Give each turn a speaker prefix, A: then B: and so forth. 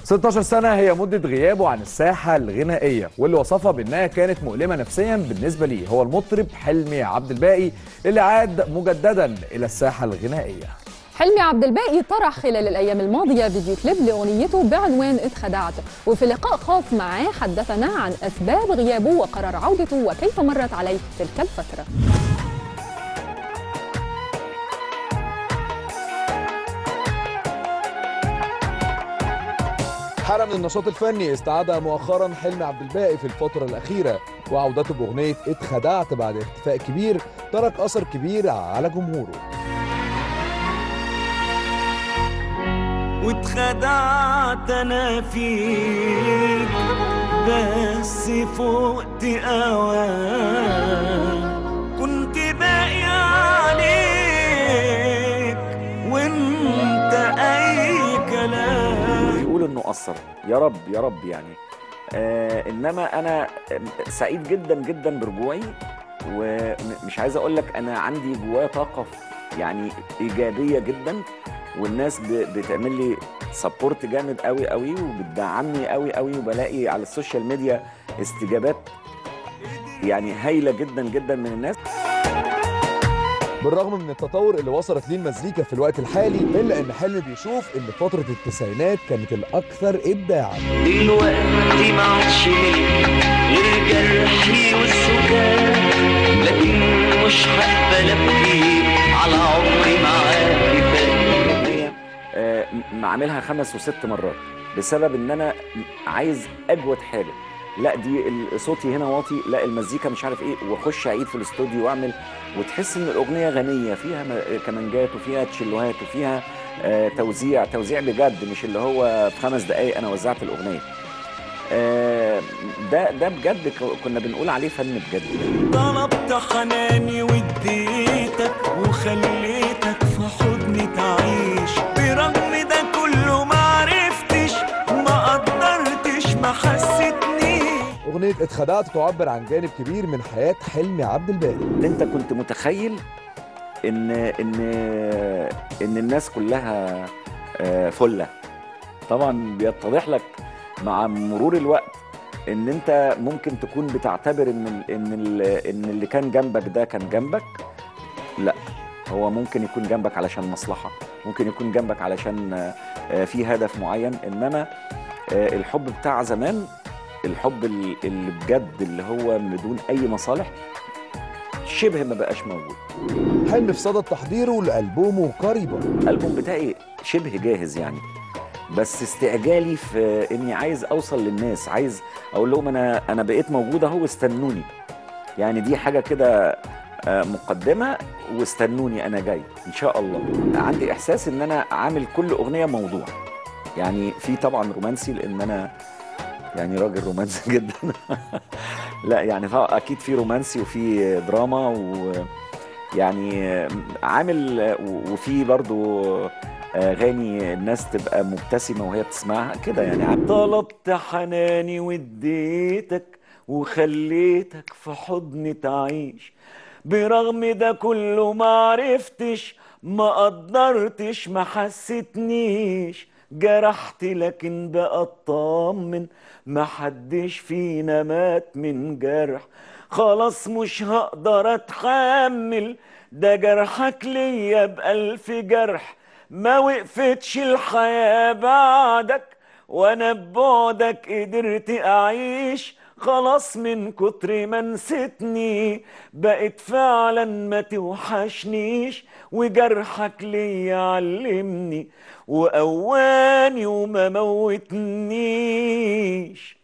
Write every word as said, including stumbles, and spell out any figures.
A: ستاشر سنة هي مدة غيابه عن الساحة الغنائية، واللي وصفها بأنها كانت مؤلمة نفسيا بالنسبة ليه هو المطرب حلمي عبد الباقي اللي عاد مجددا إلى الساحة الغنائية.
B: حلمي عبد الباقي طرح خلال الأيام الماضية فيديو كليب لأغنيته بعنوان اتخدعت، وفي لقاء خاص معاه حدثنا عن أسباب غيابه وقرار عودته وكيف مرت عليه تلك الفترة.
A: حالة من النشاط الفني استعادها مؤخرا حلمي عبد الباقي في الفترة الأخيرة، وعودته بأغنية اتخدعت بعد اختفاء كبير ترك أثر كبير على جمهوره.
C: واتخدعت انا فيك بس فقت اوان، كنت باقي عليك وانت اي كلام.
D: بيقول انه قصر، يا رب يا رب يعني. آه انما انا سعيد جدا جدا برجوعي، ومش عايز اقول لك انا عندي جوايا طاقه يعني ايجابيه جدا، والناس بتعمل لي سبورت جامد قوي قوي وبتدعمني قوي قوي، وبلاقي على السوشيال ميديا استجابات يعني هايله جدا جدا من الناس.
A: بالرغم من التطور اللي وصلت ليه المزيكا في الوقت الحالي، الا ان حلمي بيشوف ان فتره التسعينات كانت الاكثر ابداعا.
C: دلوقتي ما عادش غير جرحي والسكات، لكن مش هقبل ابكي على عمري معاك.
D: آه معاملها خمس وست مرات بسبب ان انا عايز اجود حاجه، لا دي صوتي هنا واطي، لا المزيكا مش عارف ايه، واخش اعيد في الاستوديو واعمل، وتحس ان الاغنيه غنيه فيها كمانجات وفيها تشيلوهات وفيها آه توزيع توزيع بجد، مش اللي هو في خمس دقائق انا وزعت الاغنيه. آه ده ده بجد كنا بنقول عليه فن بجد.
C: طلبت حناني واديتك وخليتك في حضني تعيش، برغم ده كله ما عرفتش ما قدرتش ما حسيتنيش.
A: اغنيه اتخدعت تعبر عن جانب كبير من حياه حلمي عبد الباقي.
D: انت كنت متخيل ان ان ان الناس كلها فله، طبعا بيتضح لك مع مرور الوقت ان انت ممكن تكون بتعتبر ان ان ان اللي كان جنبك ده كان جنبك، لا هو ممكن يكون جنبك علشان مصلحه، ممكن يكون جنبك علشان في هدف معين، انما الحب بتاع زمان، الحب اللي بجد اللي هو بدون اي مصالح شبه ما بقاش موجود.
A: حلمي في صدد تحضيره لألبومه قريبا.
D: الألبوم بتاعي شبه جاهز يعني، بس استعجالي في اني عايز اوصل للناس، عايز اقول لهم انا انا بقيت موجود اهو واستنوني، يعني دي حاجه كده مقدمه، واستنوني انا جاي ان شاء الله. عندي احساس ان انا عامل كل اغنيه موضوع، يعني في طبعا رومانسي لان انا يعني راجل رومانسي جدا لا يعني اكيد في رومانسي وفي دراما، ويعني عامل وفي برضو اغاني الناس تبقى مبتسمه وهي بتسمعها كده يعني. طلبت حناني واديتك وخليتك في حضني تعيش، برغم ده كله ما عرفتش ما قدرتش ما حسيتنيش، جرحت لكن بقى اطمن ما حدش فينا مات من جرح، خلاص مش هقدر اتحمل ده جرحك ليا بألف جرح، ما وقفتش الحياة بعدك وانا ببعدك قدرت اعيش، خلاص من كتر ما نسيتني بقت فعلا ما توحشنيش، وجرحك ليا علمني وقواني وما موتنيش.